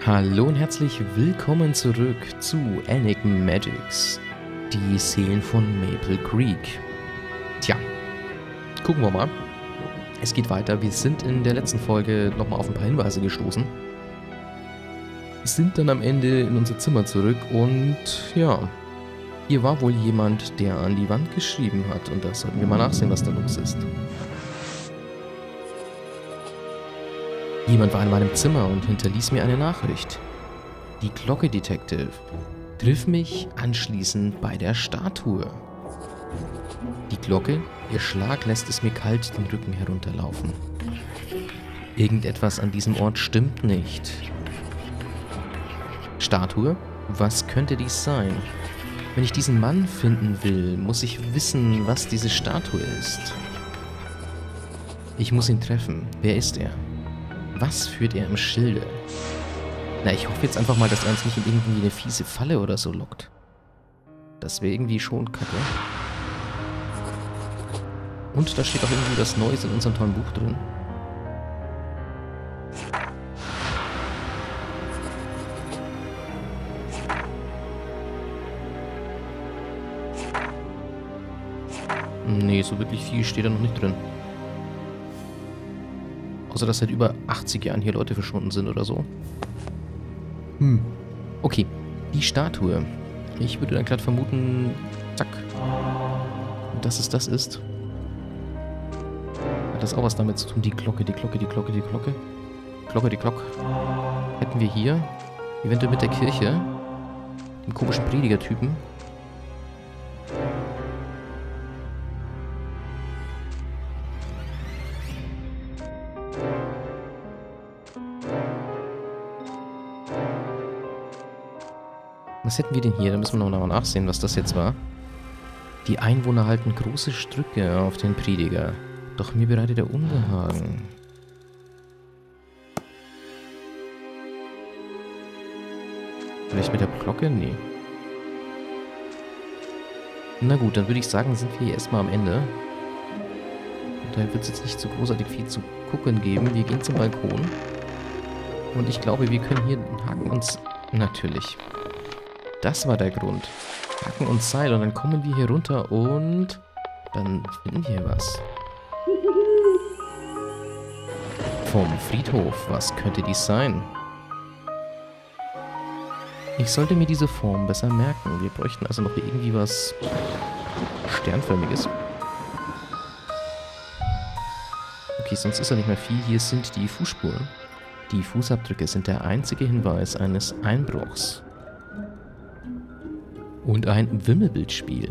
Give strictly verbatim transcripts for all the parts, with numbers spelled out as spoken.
Hallo und herzlich willkommen zurück zu Enigmatics, die Seelen von Maple Creek. Tja, gucken wir mal. Es geht weiter. Wir sind in der letzten Folge nochmal auf ein paar Hinweise gestoßen. Sind dann am Ende in unser Zimmer zurück und ja, hier war wohl jemand, der an die Wand geschrieben hat und da sollten wir mal nachsehen, was da los ist. Jemand war in meinem Zimmer und hinterließ mir eine Nachricht. Die Glocke Detective triff mich anschließend bei der Statue. Die Glocke, ihr Schlag lässt es mir kalt den Rücken herunterlaufen. Irgendetwas an diesem Ort stimmt nicht. Statue? Was könnte dies sein? Wenn ich diesen Mann finden will, muss ich wissen, was diese Statue ist. Ich muss ihn treffen. Wer ist er? Was führt er im Schilde? Na, ich hoffe jetzt einfach mal, dass er uns nicht in irgendwie eine fiese Falle oder so lockt. Das wäre irgendwie schon kacke. Und da steht auch irgendwie was Neues in unserem tollen Buch drin. Nee, so wirklich viel steht da noch nicht drin. Außer, dass seit über achtzig Jahren hier Leute verschwunden sind oder so. Hm. Okay. Die Statue. Ich würde dann gerade vermuten, zack, dass es das ist. Hat das auch was damit zu tun? Die Glocke, die Glocke, die Glocke, die Glocke. Glocke, die Glocke. Hätten wir hier, eventuell mit der Kirche, den komischen Predigertypen. Was hätten wir denn hier? Da müssen wir noch mal nachsehen, was das jetzt war. Die Einwohner halten große Stricke auf den Prediger. Doch mir bereitet er Unbehagen. Vielleicht mit der Glocke? Nee. Na gut, dann würde ich sagen, sind wir hier erstmal am Ende. Und da wird es jetzt nicht so großartig viel zu gucken geben. Wir gehen zum Balkon. Und ich glaube, wir können hier haken uns... Natürlich. Das war der Grund. Hacken und Seil und dann kommen wir hier runter und dann finden wir was. Vom Friedhof. Was könnte dies sein? Ich sollte mir diese Form besser merken. Wir bräuchten also noch irgendwie was Sternförmiges. Okay, sonst ist ja nicht mehr viel. Hier sind die Fußspuren. Die Fußabdrücke sind der einzige Hinweis eines Einbruchs. Und ein Wimmelbildspiel.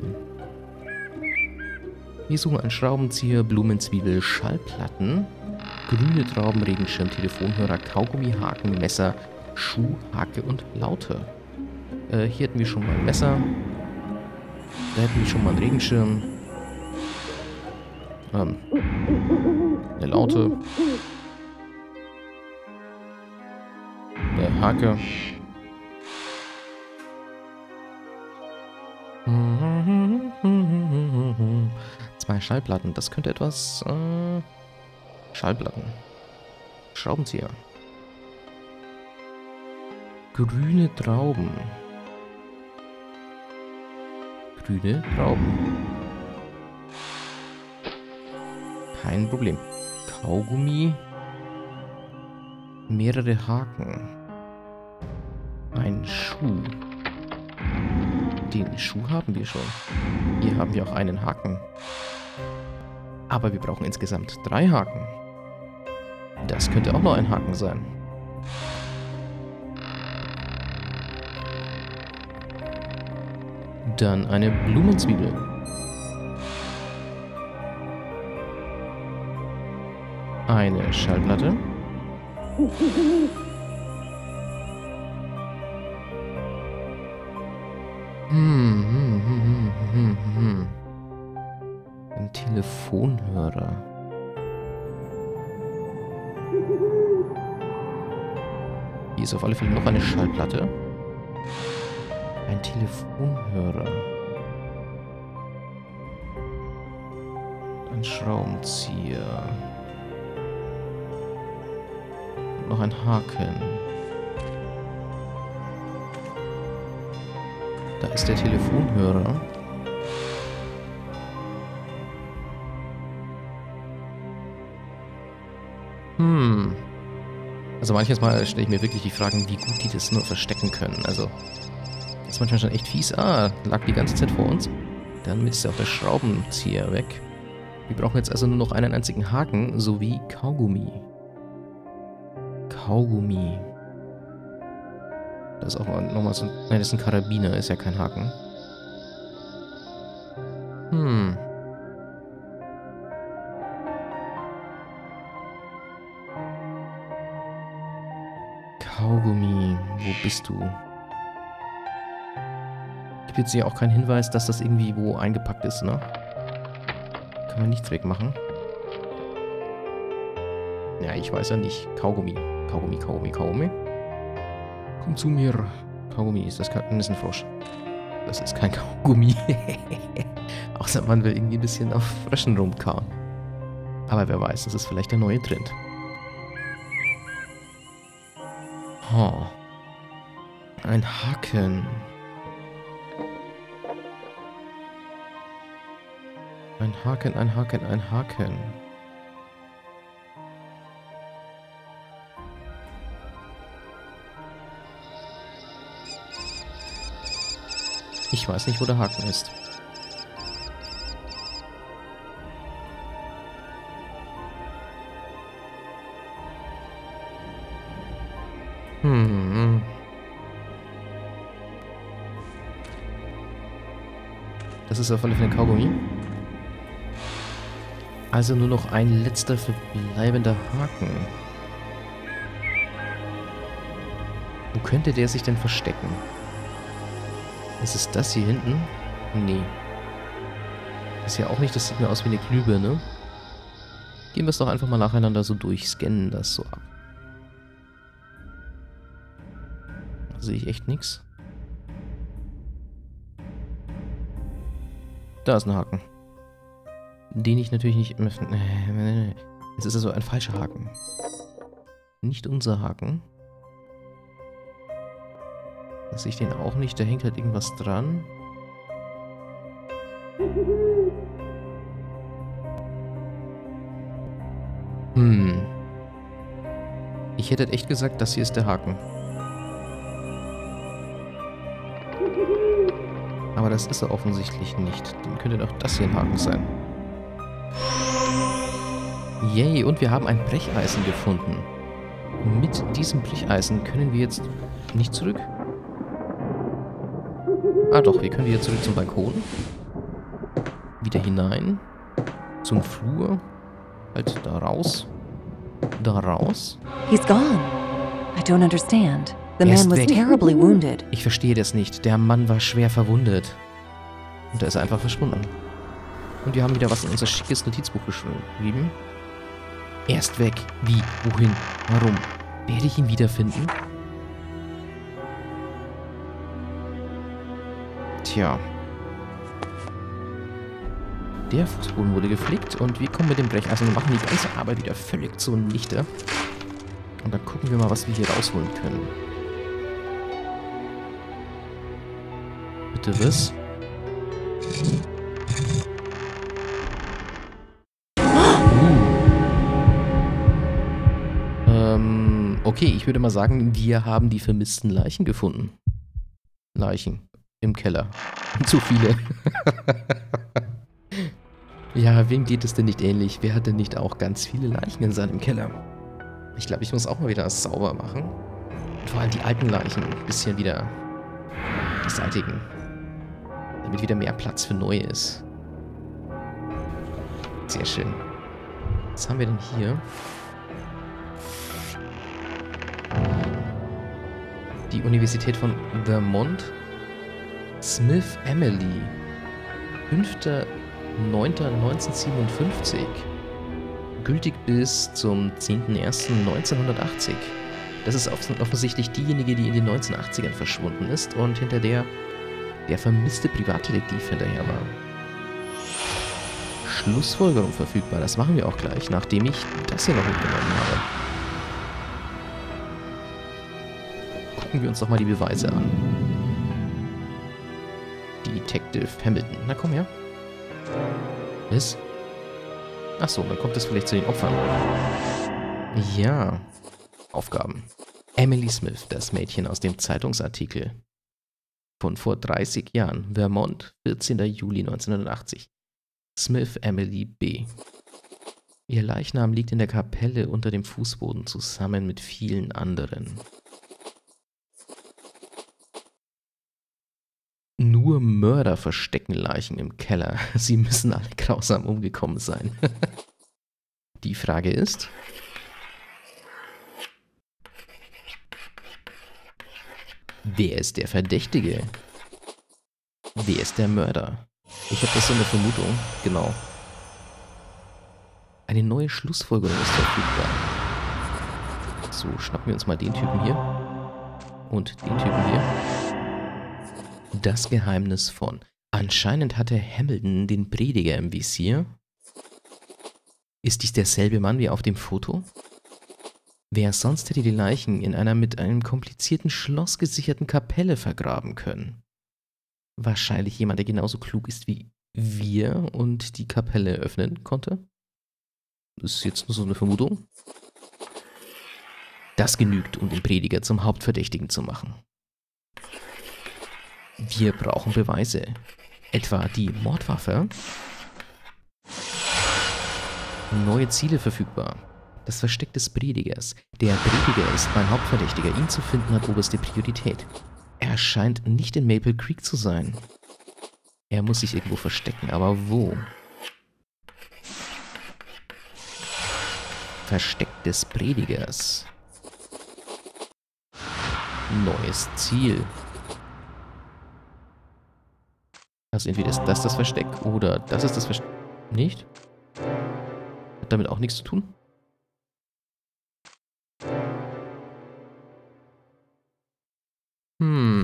Wir suchen einen Schraubenzieher, Blumenzwiebel, Schallplatten, grüne Trauben, Regenschirm, Telefonhörer, Kaugummi, Haken, Messer, Schuh, Hake und Laute. Äh, hier hätten wir schon mal ein Messer. Da hätten wir schon mal einen Regenschirm. Ähm, eine Laute. Eine Hake. Zwei Schallplatten. Das könnte etwas... Äh, Schallplatten. Schraubenzieher. Grüne Trauben. Grüne Trauben. Kein Problem. Kaugummi. Mehrere Haken. Ein Schuh. Den Schuh haben wir schon. Hier haben wir auch einen Haken. Aber wir brauchen insgesamt drei Haken. Das könnte auch noch ein Haken sein. Dann eine Blumenzwiebel. Eine Schallplatte. Hm, hm, hm, hm, hm, hm. Ein Telefonhörer. Hier ist auf alle Fälle noch eine Schallplatte. Ein Telefonhörer. Ein Schraubenzieher. Und noch ein Haken. Da ist der Telefonhörer. Hm. Also manches Mal stelle ich mir wirklich die Fragen, wie gut die das nur verstecken können. Also, das ist manchmal schon echt fies. Ah, lag die ganze Zeit vor uns. Dann ist ja auch der Schraubenzieher weg. Wir brauchen jetzt also nur noch einen einzigen Haken sowie Kaugummi. Kaugummi. Das ist auch nochmal so ein... Nein, das ist ein Karabiner, ist ja kein Haken. Hm. Kaugummi, wo bist du? Ich habe jetzt hier auch keinen Hinweis, dass das irgendwie wo eingepackt ist, ne? Kann man nichts wegmachen. Ja, ich weiß ja nicht. Kaugummi. Kaugummi, Kaugummi, Kaugummi. Komm zu mir. Kaugummi, ist das kein... Das ist ein Frosch. Das ist kein Kaugummi. Außer man will irgendwie ein bisschen auf Fröschen rumkauen. Aber wer weiß, das ist vielleicht der neue Trend. Oh. Ein Haken. Ein Haken, ein Haken, ein Haken. Ich weiß nicht, wo der Haken ist. Hm. Das ist auf alle Fälle ein Kaugummi. Also nur noch ein letzter verbleibender Haken. Wo könnte der sich denn verstecken? Ist es das hier hinten? Nee. Ist ja auch nicht, das sieht mir aus wie eine Glühbirne. Gehen wir es doch einfach mal nacheinander so durch, scannen das so ab. Da sehe ich echt nichts. Da ist ein Haken. Den ich natürlich nicht... Es ist also ein falscher Haken. Nicht unser Haken. Da sehe ich den auch nicht. Da hängt halt irgendwas dran. Hm. Ich hätte echt gesagt, das hier ist der Haken. Aber das ist er offensichtlich nicht. Dann könnte doch das hier ein Haken sein. Yay, und wir haben ein Brecheisen gefunden. Mit diesem Brecheisen können wir jetzt nicht zurück. Ah doch, wir können wieder zurück zum Balkon. Wieder hinein. Zum Flur. Halt da raus. Da raus. He's gone. I don't understand. The Er ist man was weg. terribly wounded. Ich verstehe das nicht. Der Mann war schwer verwundet. Und er ist einfach verschwunden. Und wir haben wieder was in unser schickes Notizbuch geschrieben. Er ist weg. Wie? Wohin? Warum? Werde ich ihn wiederfinden? Tja. Der Fußboden wurde geflickt und wir kommen mit dem Brecheisen und machen die ganze Arbeit wieder völlig zunichte. Und dann gucken wir mal, was wir hier rausholen können. Bitte was? ähm, okay, ich würde mal sagen, wir haben die vermissten Leichen gefunden. Leichen im Keller. Zu viele. Ja, wem geht es denn nicht ähnlich? Wer hat denn nicht auch ganz viele Leichen in seinem Keller? Ich glaube, ich muss auch mal wieder was sauber machen. Und vor allem die alten Leichen ein bisschen wieder beseitigen. Damit wieder mehr Platz für neue ist. Sehr schön. Was haben wir denn hier? Die Universität von Vermont. Smith Emily. fünfter neunter neunzehnhundertsiebenundfünfzig. Gültig bis zum zehnten ersten neunzehnhundertachtzig. Das ist offensichtlich diejenige, die in den neunzehnhundertachtzigern verschwunden ist und hinter der der vermisste Privatdetektiv hinterher war. Schlussfolgerung verfügbar. Das machen wir auch gleich, nachdem ich das hier noch mitgenommen habe. Gucken wir uns doch mal die Beweise an. Detective Hamilton. Na komm her. Was? Achso, dann kommt es vielleicht zu den Opfern. Ja. Aufgaben. Emily Smith, das Mädchen aus dem Zeitungsartikel. Von vor dreißig Jahren. Vermont, vierzehnter Juli neunzehnhundertachtzig. Smith Emily B. Ihr Leichnam liegt in der Kapelle unter dem Fußboden zusammen mit vielen anderen. Nur Mörder verstecken Leichen im Keller. Sie müssen alle grausam umgekommen sein. Die Frage ist... Wer ist der Verdächtige? Wer ist der Mörder? Ich habe das so eine Vermutung. Genau. Eine neue Schlussfolgerung ist verfügbar. So, schnappen wir uns mal den Typen hier. Und den Typen hier. Das Geheimnis von. Anscheinend hatte Hamilton den Prediger im Visier. Ist dies derselbe Mann wie auf dem Foto? Wer sonst hätte die Leichen in einer mit einem komplizierten Schloss gesicherten Kapelle vergraben können? Wahrscheinlich jemand, der genauso klug ist wie wir und die Kapelle öffnen konnte? Das ist jetzt nur so eine Vermutung. Das genügt, um den Prediger zum Hauptverdächtigen zu machen. Wir brauchen Beweise. Etwa die Mordwaffe. Neue Ziele verfügbar. Das Versteck des Predigers. Der Prediger ist mein Hauptverdächtiger. Ihn zu finden hat oberste Priorität. Er scheint nicht in Maple Creek zu sein. Er muss sich irgendwo verstecken, aber wo? Versteck des Predigers. Neues Ziel. Also entweder ist das das Versteck oder das ist das Versteck. Nicht? Hat damit auch nichts zu tun? Hm.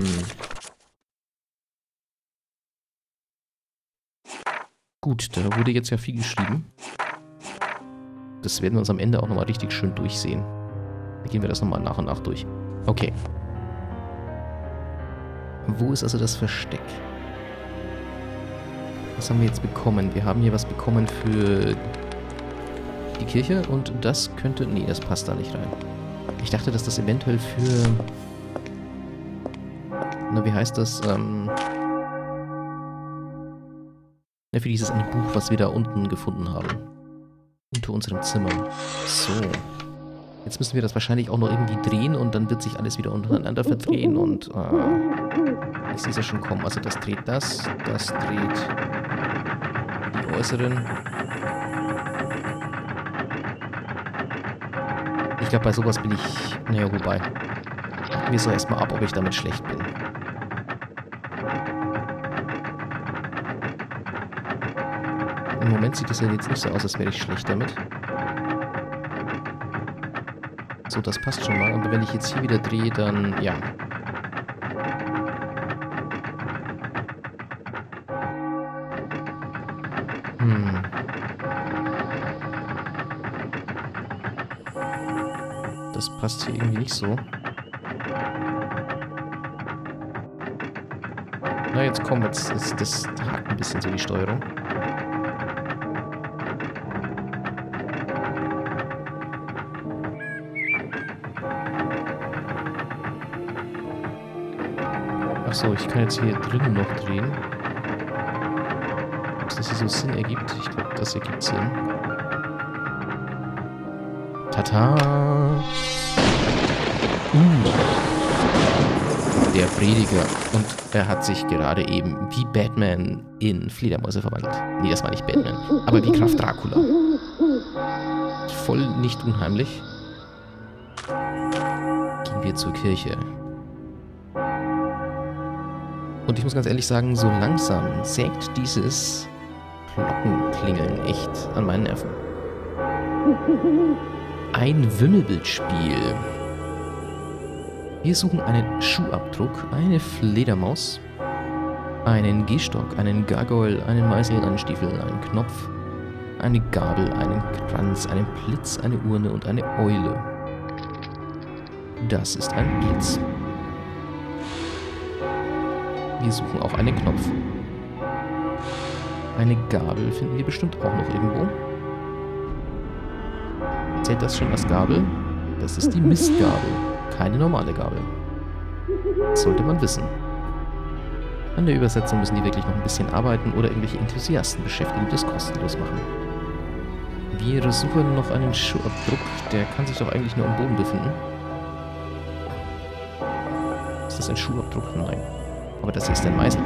Gut, da wurde jetzt ja viel geschrieben. Das werden wir uns am Ende auch nochmal richtig schön durchsehen. Da gehen wir das nochmal nach und nach durch. Okay. Wo ist also das Versteck? Was haben wir jetzt bekommen? Wir haben hier was bekommen für die Kirche und das könnte... Nee, das passt da nicht rein. Ich dachte, dass das eventuell für... Na, wie heißt das? Ähm... Na, für dieses eine Buch, was wir da unten gefunden haben. Unter unserem Zimmer. So. Jetzt müssen wir das wahrscheinlich auch noch irgendwie drehen und dann wird sich alles wieder untereinander verdrehen und... Äh, ich sehe es ja schon kommen. Also das dreht das, das dreht die äußeren. Ich glaube, bei sowas bin ich... Naja, wobei. Warten wir so erstmal ab, ob ich damit schlecht bin. Im Moment sieht es ja jetzt nicht so aus, als wäre ich schlecht damit. So, das passt schon mal. Und wenn ich jetzt hier wieder drehe, dann... ja. Hm. Das passt hier irgendwie nicht so. Na, jetzt komm, jetzt ist das hakt ein bisschen so die Steuerung. Achso, ich kann jetzt hier drinnen noch drehen. Ob das hier so Sinn ergibt? Ich glaube, das ergibt Sinn. Tata! Uh! Der Prediger. Und er hat sich gerade eben wie Batman in Fledermäuse verwandelt. Nee, das war nicht Batman. Aber wie Graf Dracula. Voll nicht unheimlich. Gehen wir zur Kirche. Und ich muss ganz ehrlich sagen, so langsam sägt dieses Glockenklingeln echt an meinen Nerven. Ein Wimmelbildspiel. Wir suchen einen Schuhabdruck, eine Fledermaus, einen Gehstock, einen Gargoyle, einen Meißel, einen Stiefel, einen Knopf, eine Gabel, einen Kranz, einen Blitz, eine Urne und eine Eule. Das ist ein Blitz. Wir suchen auch einen Knopf. Eine Gabel finden wir bestimmt auch noch irgendwo. Zählt das schon als Gabel? Das ist die Mistgabel, keine normale Gabel. Das sollte man wissen. An der Übersetzung müssen die wirklich noch ein bisschen arbeiten oder irgendwelche Enthusiasten beschäftigen, die das kostenlos machen. Wir suchen noch einen Schuhabdruck, der kann sich doch eigentlich nur am Boden befinden. Ist das ein Schuhabdruck? Nein. Aber das ist ein Meißel.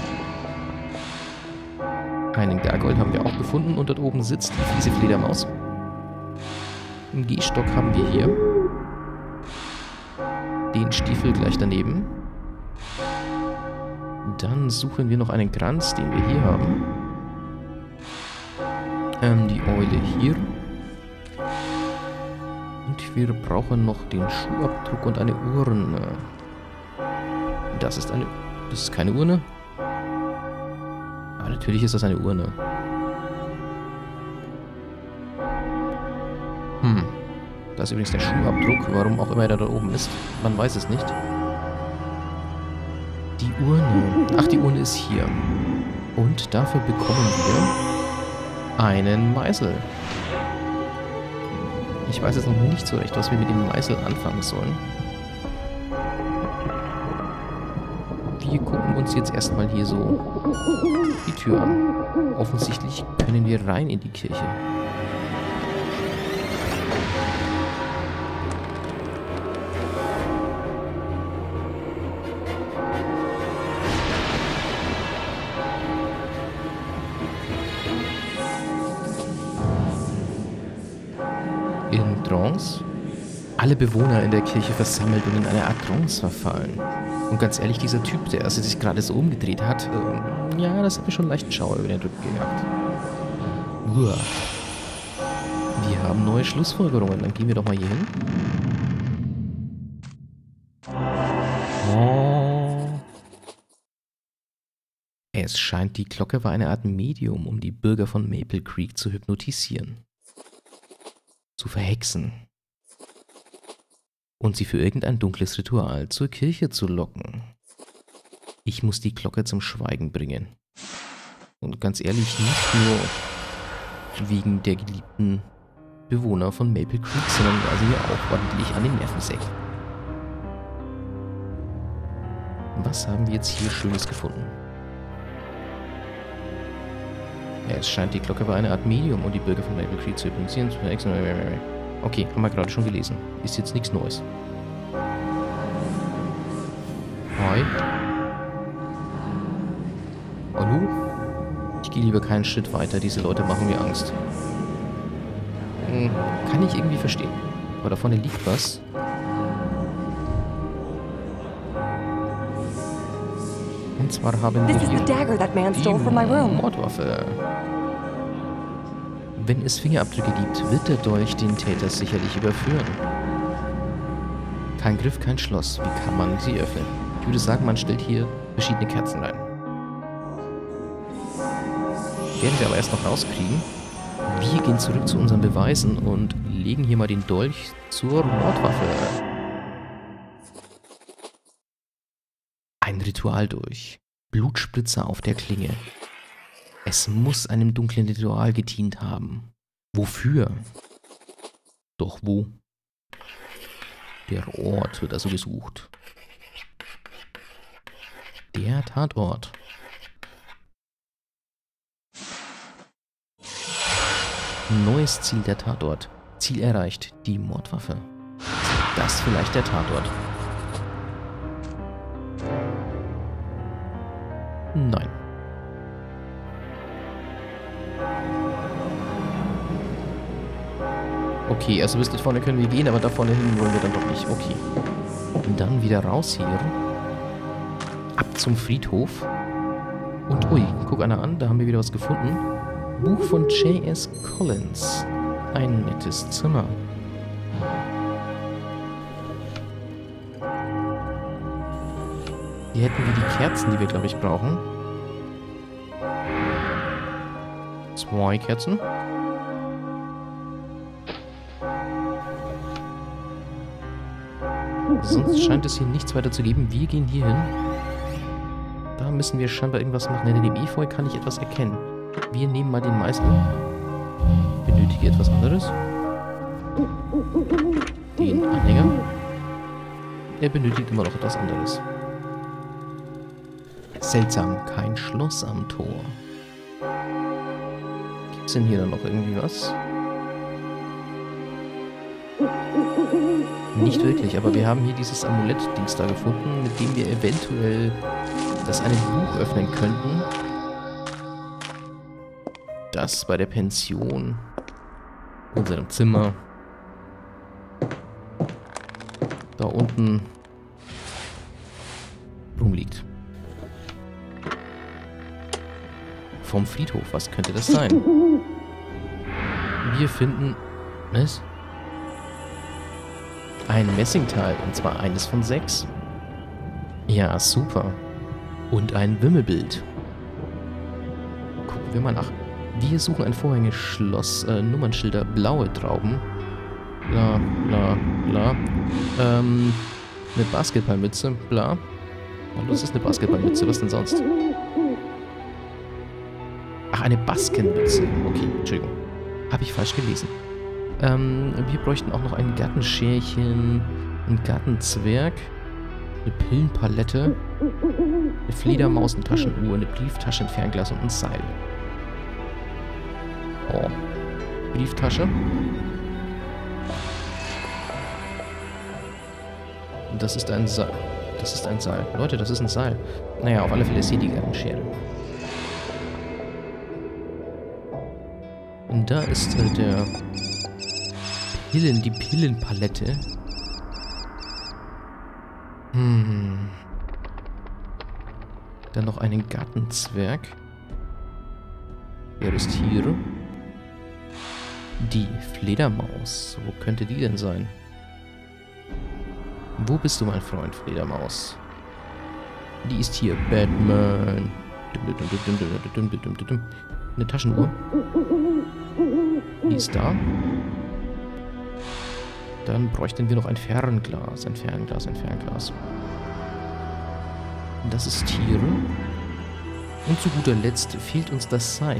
Einen Gargoyle haben wir auch gefunden und dort oben sitzt die fiese Fledermaus. Einen Gehstock haben wir hier. Den Stiefel gleich daneben. Dann suchen wir noch einen Kranz, den wir hier haben. Ähm, die Eule hier. Und wir brauchen noch den Schuhabdruck und eine Urne. Das ist eine... Das ist keine Urne. Aber natürlich ist das eine Urne. Hm. Da ist übrigens der Schuhabdruck. Warum auch immer er da oben ist. Man weiß es nicht. Die Urne. Ach, die Urne ist hier. Und dafür bekommen wir einen Meißel. Ich weiß jetzt noch nicht so recht, was wir mit dem Meißel anfangen sollen. Wir gucken uns jetzt erstmal hier so die Tür an. Offensichtlich können wir rein in die Kirche. In Trance? Alle Bewohner in der Kirche versammelt und in eine Art Trance verfallen. Und ganz ehrlich, dieser Typ, der also sich gerade so umgedreht hat, ähm, ja, das hat mir schon leicht Schauer über den Rücken gejagt. Uah. Wir haben neue Schlussfolgerungen. Dann gehen wir doch mal hier hin. Oh. Es scheint, die Glocke war eine Art Medium, um die Bürger von Maple Creek zu hypnotisieren. Zu verhexen. Und sie für irgendein dunkles Ritual zur Kirche zu locken. Ich muss die Glocke zum Schweigen bringen. Und ganz ehrlich, nicht nur wegen der geliebten Bewohner von Maple Creek, sondern weil sie mir auch ordentlich an den Nerven sägt. Was haben wir jetzt hier Schönes gefunden? Ja, es scheint, die Glocke war eine Art Medium, um die Bürger von Maple Creek zu hypnotisieren. Okay, haben wir gerade schon gelesen. Ist jetzt nichts Neues. Hi. Hallo? Ich gehe lieber keinen Schritt weiter. Diese Leute machen mir Angst. Hm, kann ich irgendwie verstehen. Aber da vorne liegt was. Und zwar haben wir hier die Mordwaffe. Wenn es Fingerabdrücke gibt, wird der Dolch den Täter sicherlich überführen. Kein Griff, kein Schloss. Wie kann man sie öffnen? Ich würde sagen, man stellt hier verschiedene Kerzen rein. Werden wir aber erst noch rauskriegen. Wir gehen zurück zu unseren Beweisen und legen hier mal den Dolch zur Mordwaffe. Ein Ritual durch. Blutspritzer auf der Klinge. Es muss einem dunklen Ritual gedient haben. Wofür? Doch wo? Der Ort wird also gesucht. Der Tatort. Neues Ziel der Tatort. Ziel erreicht. Die Mordwaffe. Das vielleicht der Tatort. Nein. Okay, also bis da vorne können wir gehen, aber da vorne hin wollen wir dann doch nicht. Okay. Und dann wieder raus hier. Ab zum Friedhof. Und ui, guck einer an, da haben wir wieder was gefunden. Buch von J S Collins. Ein nettes Zimmer. Hier hätten wir die Kerzen, die wir, glaube ich, brauchen. Zwei Kerzen. Sonst scheint es hier nichts weiter zu geben. Wir gehen hier hin. Da müssen wir scheinbar irgendwas machen. In dem Efeu kann ich etwas erkennen. Wir nehmen mal den Meißel. Benötige etwas anderes. Den Anhänger. Er benötigt immer noch etwas anderes. Seltsam, kein Schloss am Tor. Gibt's denn hier dann noch irgendwie was? Nicht wirklich, aber wir haben hier dieses Amulett-Dings da gefunden, mit dem wir eventuell das eine Buch öffnen könnten. Das bei der Pension, unserem Zimmer, da unten rumliegt. Vom Friedhof, was könnte das sein? Wir finden... Was? Ein Messingteil, und zwar eines von sechs. Ja, super. Und ein Wimmelbild. Gucken wir mal nach. Wir suchen ein Vorhängeschloss, äh, Nummernschilder, blaue Trauben. Bla, bla, bla. Ähm, eine Basketballmütze, bla. Und das ist eine Basketballmütze, was denn sonst? Ach, eine Baskenmütze. Okay, Entschuldigung. Habe ich falsch gelesen. Ähm, wir bräuchten auch noch ein Gartenscherchen, einen Gartenzwerg, eine Pillenpalette, eine Fledermaus, eine Taschenuhr, eine Brieftasche, ein Fernglas und ein Seil. Oh. Brieftasche. Und das ist ein Seil. Das ist ein Seil. Leute, das ist ein Seil. Naja, auf alle Fälle ist hier die Gartenschere. Und da ist äh, der Pillen, die Pillenpalette. Hm. Dann noch einen Gartenzwerg. Wer ist hier? Die Fledermaus. Wo könnte die denn sein? Wo bist du, mein Freund, Fledermaus? Die ist hier. Batman. Eine Taschenuhr. Die ist da. Dann bräuchten wir noch ein Fernglas. Ein Fernglas, ein Fernglas. Und das ist Tiere. Und zu guter Letzt fehlt uns das Seil.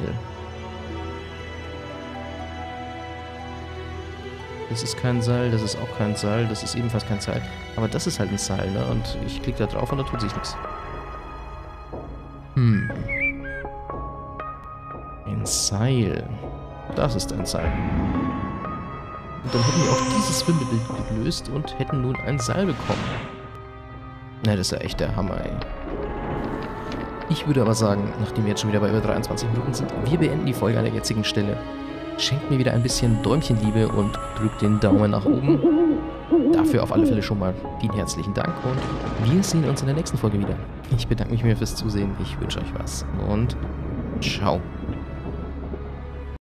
Das ist kein Seil, das ist auch kein Seil, das ist ebenfalls kein Seil. Aber das ist halt ein Seil, ne? Und ich klicke da drauf und da tut sich nichts. Hm. Ein Seil. Das ist ein Seil. Und dann hätten wir auch dieses Wimmelbild gelöst und hätten nun ein Seil bekommen. Na, das ist ja echt der Hammer, ey. Ich würde aber sagen, nachdem wir jetzt schon wieder bei über dreiundzwanzig Minuten sind, wir beenden die Folge an der jetzigen Stelle. Schenkt mir wieder ein bisschen Däumchenliebe und drückt den Daumen nach oben. Dafür auf alle Fälle schon mal vielen herzlichen Dank und wir sehen uns in der nächsten Folge wieder. Ich bedanke mich mir fürs Zusehen, ich wünsche euch was und ciao.